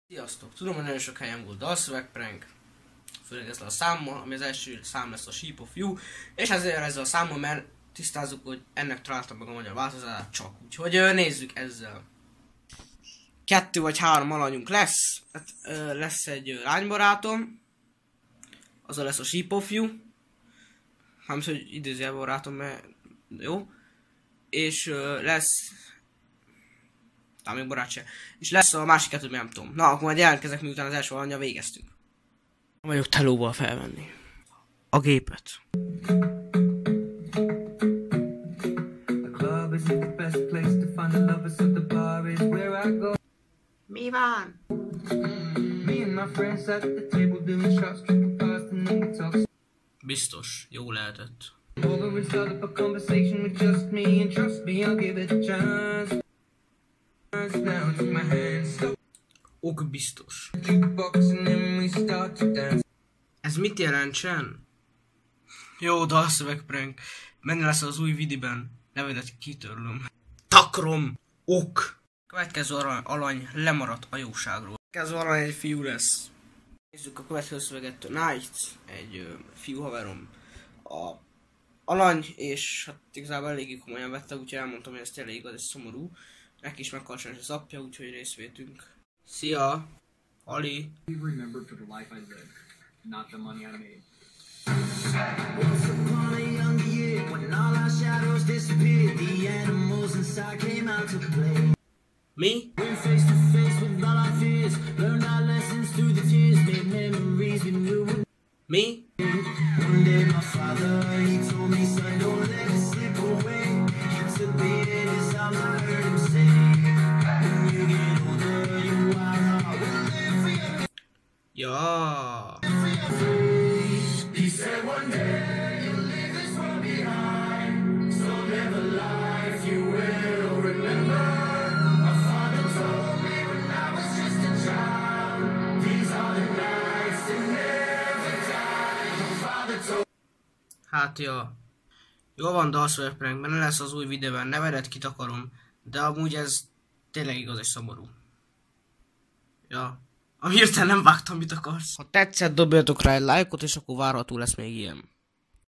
Sziasztok! Tudom, hogy nagyon sok helyen volt dalszövegprank, főleg ezzel a számmal, ami az első szám lesz a Sheep of You, és ezért ezzel a számmal, mert tisztázzuk, hogy ennek találtam meg a magyar változatát csak, úgyhogy nézzük ezzel. 2 vagy 3 alanyunk lesz, lesz egy lánybarátom, az lesz a Sheep of You, nem tudom, hogy idézőjelben barátom, mert jó, és lesz... még barát se. És lesz a másik kettő, nem tudom. Na, akkor majd jelentkezek, miután az első alanyjal végeztünk. Vagyok telóval felvenni a gépet. Mi van? Biztos, jó lehetett. Ok, biztos. Ez mit jelentsen? Jó, dalszövegprank. Benne lesz az új videóban. Nevedet kitörlöm. Takrom! Ok! Következő alany lemaradt a jóságról. Következő alany egy fiú lesz. Nézzük a következő szöveget. Night. Egy fiú haverom. A alany, és hát igazából eléggé komolyan vette, úgyhogy elmondtam, hogy ez tényleg igaz, ez szomorú. Neki is meghalt sajnos az apja, úgyhogy részvétünk. Szia! Ali! Mi? Mi? Ja. Hát ja. Jó van, dalszövegprank, benne lesz az új videóban, nevedet kitakarom, de amúgy ez tényleg igaz és szomorú. Ja. Ami hirtelen nem vágtam, mit akarsz. Ha tetszett, dobjatok rá egy lájkot, és akkor várható lesz még ilyen.